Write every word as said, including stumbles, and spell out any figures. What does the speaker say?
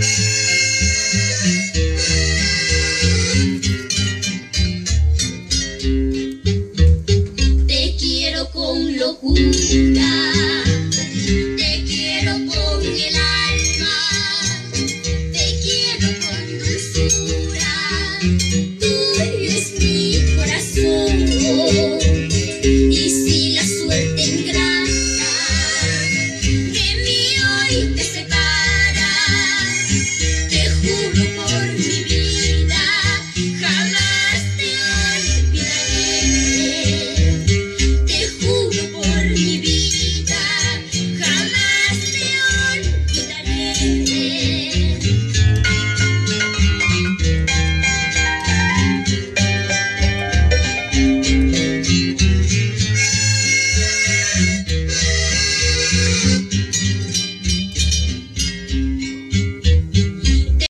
Te quiero con locura, te quiero con el alma, te quiero con dulzura, tuyo es mi corazón. Y si la suerte ingrata de mí hoy te separa, te juro por mi vida, jamás te olvidaré. Te juro por mi vida, jamás te olvidaré.